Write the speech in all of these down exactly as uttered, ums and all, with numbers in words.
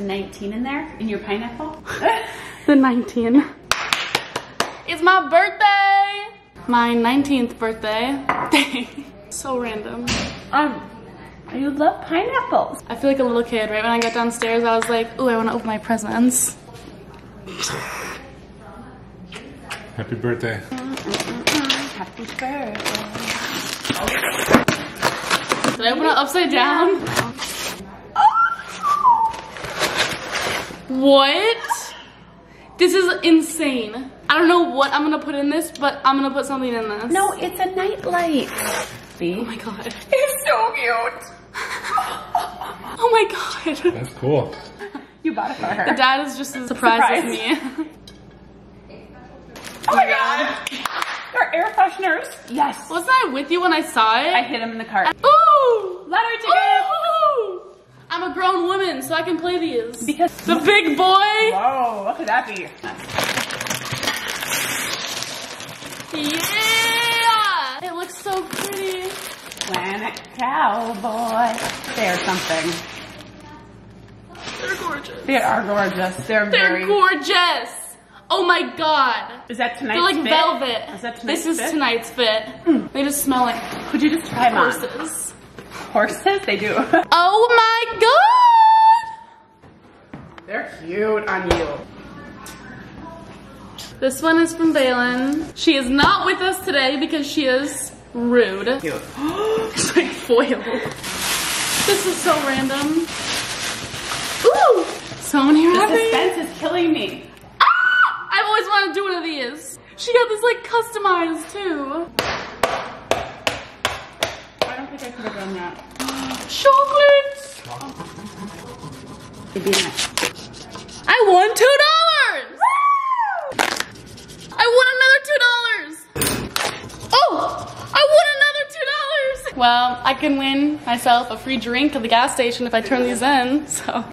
a nineteen in there, in your pineapple? The nineteen. It's my birthday! My nineteenth birthday. So random. Um, you love pineapples. I feel like a little kid. Right when I got downstairs, I was like, ooh, I want to open my presents. Happy birthday. Happy birthday. Did I open it upside down? What? This is insane. I don't know what I'm gonna put in this, but I'm gonna put something in this. No, it's a nightlight. See? Oh my god. It's so cute. Oh my god. That's cool. You bought it for her. The dad is just as surprised as me. Oh my god. They're air fresheners. Yes. Wasn't I with you when I saw it? I hit him in the cart. Ooh! Lottery ticket. Ooh! I'm a grown woman, so I can play these. Because the big boy. Whoa, what could that be? Yeah! It looks so pretty. Planet Cowboy. They're something. They're gorgeous. They are gorgeous. They're, They're very gorgeous. Oh my god. Is that tonight's They're like fit? velvet. Is that tonight's This is fit? tonight's fit. Mm. They just smell like Could you just try them on? horses. Horses? They do. Oh my god! They're cute on you. This one is from Balin. She is not with us today because she is rude. Cute. It's like foil. This is so random. Ooh! So many The wrapping. suspense is killing me. Ah! I've always wanted to do one of these. She got this like customized too. I don't think I could have done that. Chocolates! It'd be nice. I won two dollars! I won another two dollars! Oh! I won another two dollars! Well, I can win myself a free drink at the gas station if I turn these in, so.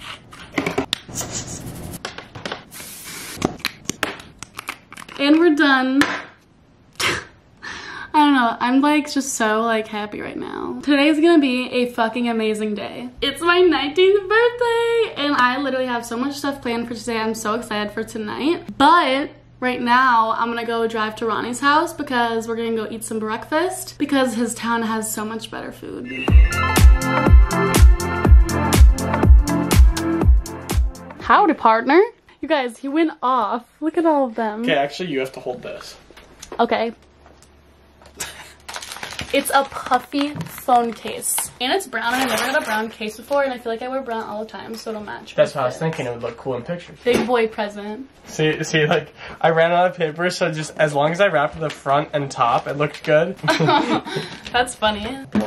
And we're done. I don't know, I'm like just so like happy right now. Today's gonna be a fucking amazing day. It's my nineteenth birthday and I literally have so much stuff planned for today. I'm so excited for tonight. But right now I'm gonna go drive to Ronnie's house because we're gonna go eat some breakfast because his town has so much better food. Howdy, partner. You guys, he went off. Look at all of them. Okay, actually you have to hold this. Okay. It's a puffy phone case. And it's brown, and I've never had a brown case before, and I feel like I wear brown all the time, so it'll match. That's what I was thinking, it would look cool in pictures. Big boy present. See, see, like, I ran out of paper, so just as long as I wrapped the front and top, it looked good. That's funny.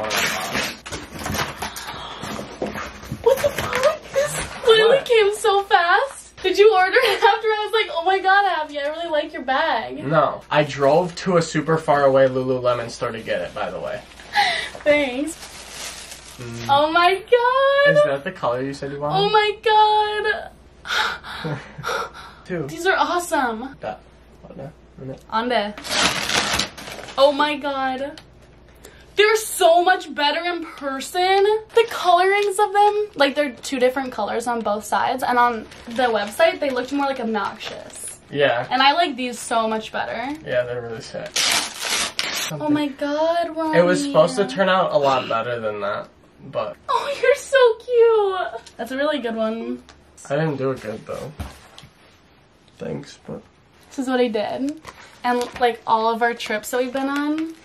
What the fuck? This literally What? came so fast. Did you order it after? I was like, oh my god, Abby, I really like your bag. No, I drove to a super far away Lululemon store to get it, by the way. Thanks. Mm. Oh my god. Is that the color you said you wanted? Oh my god. Two. These are awesome. That. What now? Minute. Ande. Oh my god. They're so much better in person. The colorings of them, like they're two different colors on both sides, and on the website they looked more like obnoxious. Yeah. And I like these so much better. Yeah, they're really sick. Oh my god, Ronnie. It was supposed to turn out a lot better than that, but Oh, you're so cute. That's a really good one. I didn't do it good though. Thanks, but This is what he did. And like all of our trips that we've been on.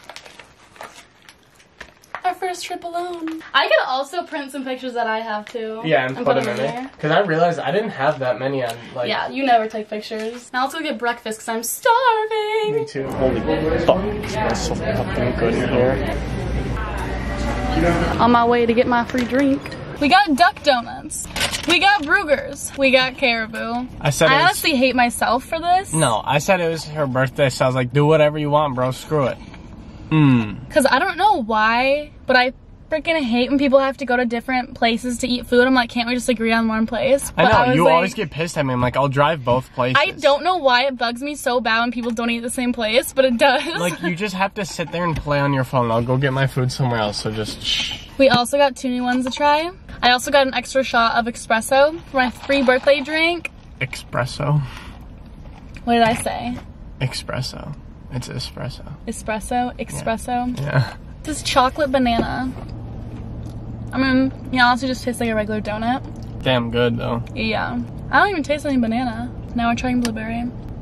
Our first trip alone. I could also print some pictures that I have too. yeah, and, put, them in there. Cause I realized I didn't have that many on like. Yeah, you never take pictures. Now let's go get breakfast because I'm starving. Me too. Holy fuck! It smells so fucking good in here. On my way to get my free drink. We got Duck Donuts. We got Brugger's. We got Caribou. I said. I it was, honestly hate myself for this. No, I said it was her birthday, so I was like, do whatever you want, bro. Screw it. Mmm. Because I don't know why, but I freaking hate when people have to go to different places to eat food. I'm like, can't we just agree on one place? I But know, was you like, always get pissed at me. I'm like, I'll drive both places. I don't know why it bugs me so bad when people don't eat at the same place, but it does. Like, you just have to sit there and play on your phone. I'll go get my food somewhere else, so just shh. We also got two new ones to try. I also got an extra shot of espresso for my free birthday drink. Espresso. What did I say? Espresso. It's espresso. Espresso? Espresso? Yeah. yeah. This is chocolate banana. I mean, you honestly just tastes like a regular donut. Damn good though. Yeah. I don't even taste any banana. Now we're trying blueberry.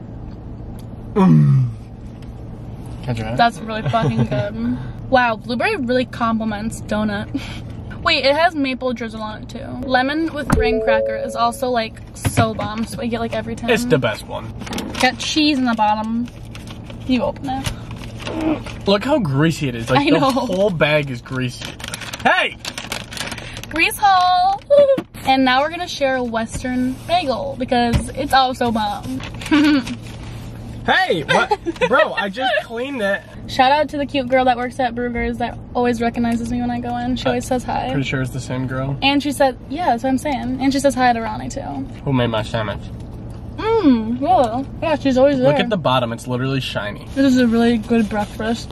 Mm. Can I try it? That's really fucking good. Wow, blueberry really complements donut. Wait, it has maple drizzle on it too. Lemon with graham cracker is also like so bomb, so I get like every time. It's the best one. Got cheese in the bottom. You open it. Look how greasy it is. Like I the know. whole bag is greasy. Hey! Grease haul! And now we're gonna share a Western bagel because it's also bomb. Hey! What? Bro, I just cleaned it. Shout out to the cute girl that works at Brugger's that always recognizes me when I go in. She always says hi. Pretty sure it's the same girl. And she said, yeah, that's what I'm saying. And she says hi to Ronnie too. Who made my sandwich? Mmm, well, yeah, she's always there. Look at the bottom, it's literally shiny. This is a really good breakfast.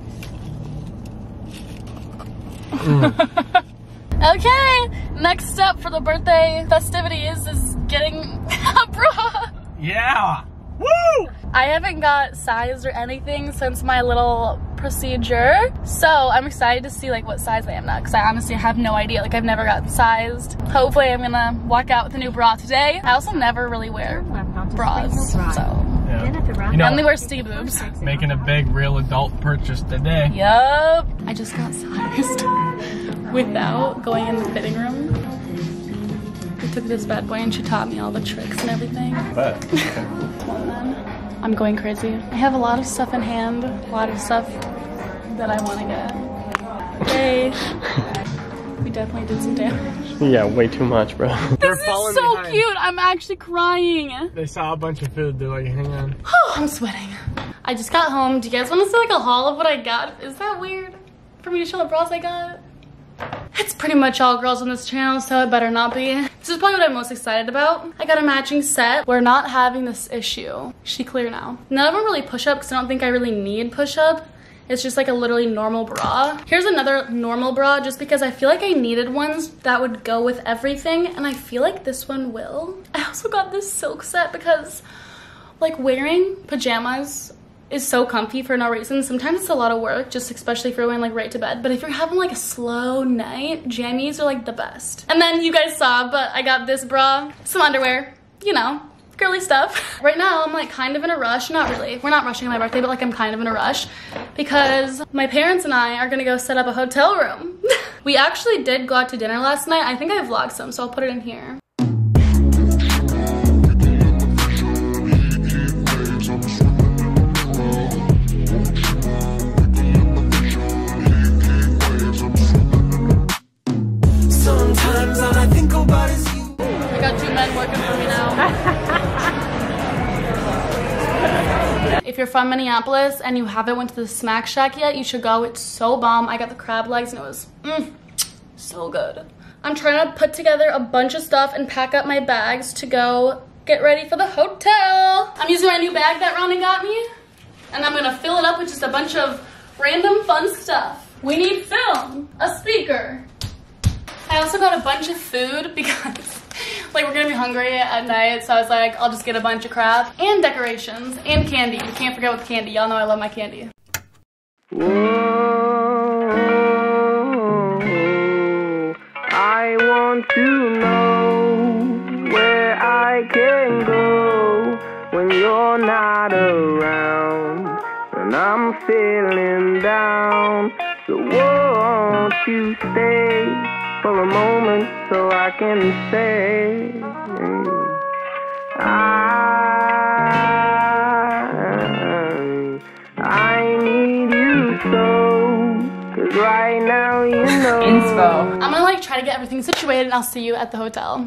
Mm. Okay, next step for the birthday festivities is getting a bra. Yeah! Woo! I haven't got sized or anything since my little procedure, so I'm excited to see like what size I am now because I honestly have no idea. Like I've never gotten sized. Hopefully I'm gonna walk out with a new bra today. I also never really wear bras, so Yeah. You I know, only wear Steve boobs. making a big real adult purchase today. Yup. I just got sized without going in the fitting room. We took this bad boy and she taught me all the tricks and everything. But I'm going crazy. I have a lot of stuff in hand, a lot of stuff that I want to get. Yay. We definitely did some damage. yeah, way too much, bro. This is so cute. I'm actually crying. They saw a bunch of food. They're like, hang on. I'm sweating. I just got home. Do you guys want to see like a haul of what I got? Is that weird for me to show what bras I got? It's pretty much all girls on this channel, so it better not be. This is probably what I'm most excited about. I got a matching set. We're not having this issue. She clear now. None of them really push up because I don't think I really need push up. It's just like a literally normal bra. Here's another normal bra just because I feel like I needed ones that would go with everything and I feel like this one will. I also got this silk set because like wearing pajamas is so comfy for no reason. Sometimes it's a lot of work, just especially if you're going like right to bed. But if you're having like a slow night, jammies are like the best. And then you guys saw, but I got this bra, some underwear, you know, girly stuff. Right now I'm like kind of in a rush, not really. We're not rushing my birthday, but like I'm kind of in a rush because my parents and I are gonna go set up a hotel room. We actually did go out to dinner last night. I think I vlogged some, so I'll put it in here. If you're from Minneapolis and you haven't went to the Smack Shack yet, you should go. It's so bomb. I got the crab legs and it was mm, so good. I'm trying to put together a bunch of stuff and pack up my bags to go get ready for the hotel. I'm using my new bag that Ronnie got me and I'm gonna fill it up with just a bunch of random fun stuff. We need film, a speaker. I also got a bunch of food because like we're gonna be hungry at night, so I was like, I'll just get a bunch of crap and decorations and candy. You can't forget with candy. Y'all know I love my candy. Whoa, I want to know where I can go when you're not around, when I'm feeling down. So won't you stay for a moment so I can say I, I need you so, cause right now you know. Inspo. I'm gonna like try to get everything situated and I'll see you at the hotel.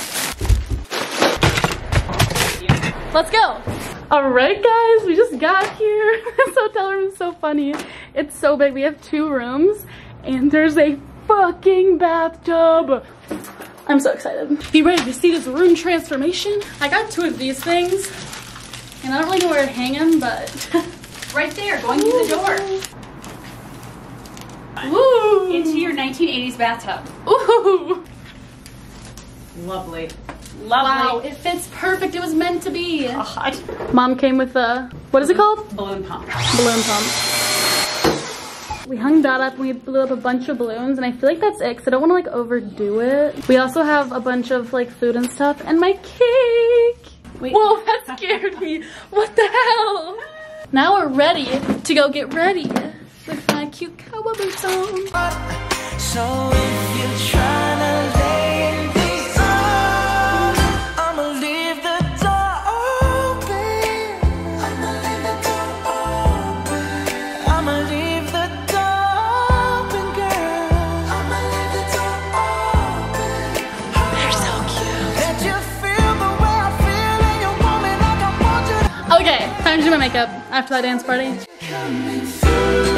Let's go. All right, guys, we just got here. This hotel room is so funny. It's so big. We have two rooms and there's a fucking bathtub. I'm so excited. You ready to see this room transformation? I got two of these things and I don't really know where to hang them, but Right there, going through the door. Ooh. Into your nineteen eighties bathtub. Ooh. Lovely. Lovely. Wow, it fits perfect. It was meant to be. God. Mom came with a, what is it called? Balloon pump. Balloon pump. We hung that up and we blew up a bunch of balloons, and I feel like that's it because I don't want to like overdo it. We also have a bunch of like food and stuff and my cake. Wait. Whoa, that scared me. What the hell? Now we're ready to go get ready with my cute cowboy boots on. So if you're trying to lay in these arms, I'ma leave the door open. I'ma leave the door open. I'ma leave the door open, girl. I'ma leave the door open. They're so cute. Let you feel the way I feel and you want me like I want you. Okay, time to do my makeup after that dance party. Coming through.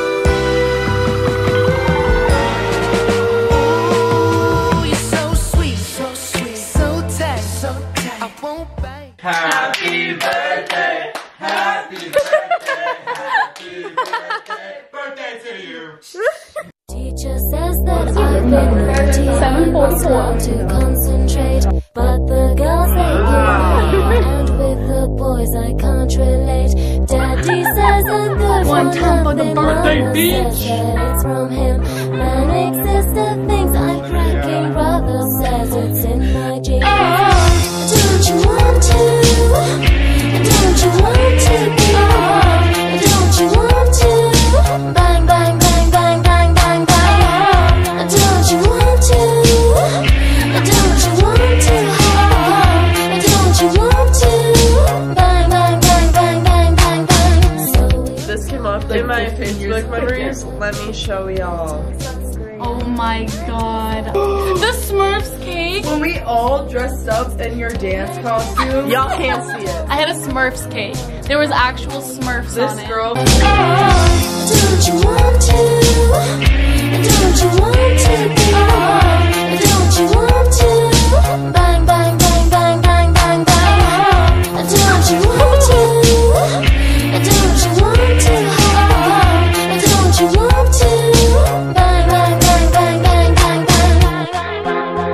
Happy birthday, happy birthday, happy birthday, birthday to you. Teacher says that I've been naughty, I'm trying to concentrate, but the girls they give me, and with the boys I can't relate. Daddy says I'm good for nothing, Mama says that it's from him. Man exists the things I cracking, brother says it's in my genes. Don't you want to? Don't you want to be? Don't you want to? Bang, bang, bang, bang, bang, bang, bang. Don't you want to? Don't you want to? Don't you want to? Bang, bang, bang, bang, bang, bang, bang. So This came up in my Facebook memories. Let me show y'all. Oh my god. The Smurfs cake. When we all dressed up in your dance costume. Y'all can't see it. I had a Smurfs cake. There was actual Smurfs This on it. girl. don't you want to? Don't you want to be? Don't you want to? Bang, bang, bang, bang, bang, bang, bang. Don't you want to? Don't you want to? Don't you want to? Bang, bang, bang, bang, bang, bang, bang.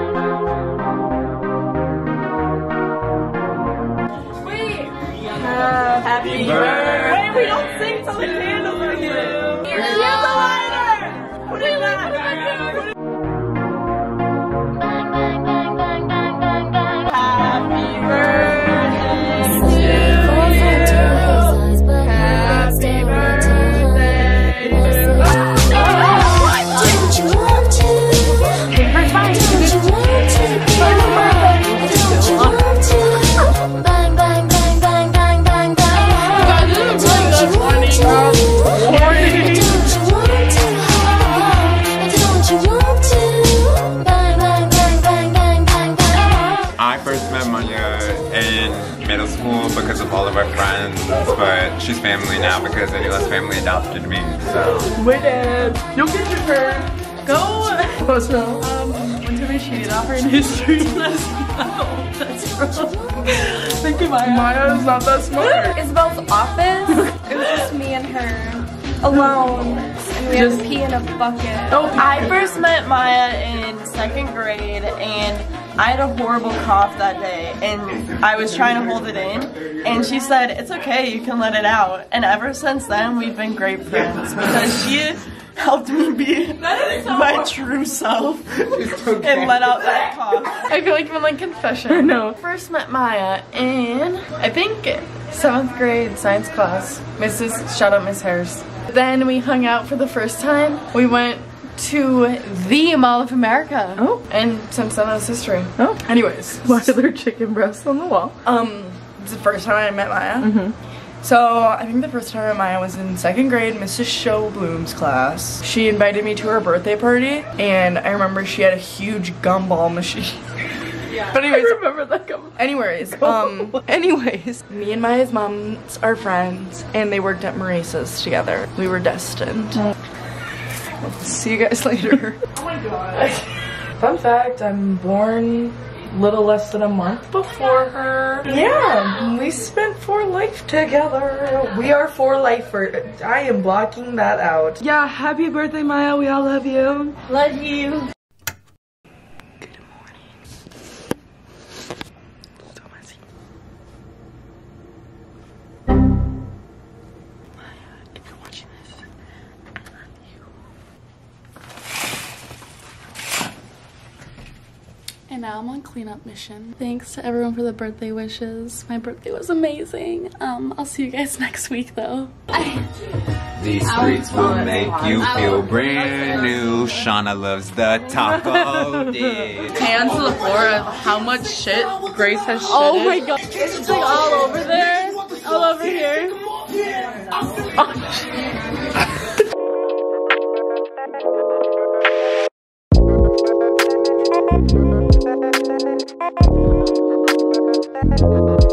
Happy birthday. Wait, we don't sing till the candles are here. Here's the lighter. Put it back. Bang, bang, bang, bang, bang, bang, bang. Happy birthday to you. Happy birthday to you. Don't you want to? Don't you want to? Don't you want to? Bang, bang, bang, bang, bang, bang, bang. Don't you want to? Don't you want to? Don't you want to? Bang, bang, bang, bang, bang, bang, bang. I first met Maya in middle school because of all of our friends, but she's family now because Anila's family adopted me, so. Wait, Dad. You'll get your turn. Go. What's wrong? Um, one time I cheated off her in history class. No, that's wrong. Thank you, Maya. Maya is not that smart. Isabel's office. It was just me and her alone, and we had to pee in a bucket. Oh, I first met Maya in second grade, and I had a horrible cough that day, and I was trying to hold it in, and she said, "It's okay, you can let it out." And ever since then, we've been great friends because she helped me be my true self and let out that cough. I feel like I'm in like confession. No. First met Maya in, I think, seventh grade science class. Missus Shout out Miss Harris. Then we hung out for the first time. We went to the Mall of America. Oh. And since then it's history. Oh. Anyways. Why are there chicken breasts on the wall? Um, it's the first time I met Maya. Mm-hmm. So I think the first time I met Maya was in second grade, Missus Show Bloom's class. She invited me to her birthday party, and I remember she had a huge gumball machine. Yeah. But anyways, I remember that gumball. Anyways, um, anyways, me and Maya's moms are friends, and they worked at Maurice's together. We were destined. See you guys later. Oh my god. Fun fact, I'm born little less than a month before her. Yeah, we spent for life together. We are for lifer. I am blocking that out. Yeah, happy birthday, Maya. We all love you. Love you. Good morning. and now I'm on cleanup mission. Thanks to everyone for the birthday wishes. My birthday was amazing. Um, I'll see you guys next week though. These streets will make you feel brand new. Shauna loves the taco dish. Hands to the floor of how much shit Grace has shit. Oh my god. It's like all over there. All over here. Oh.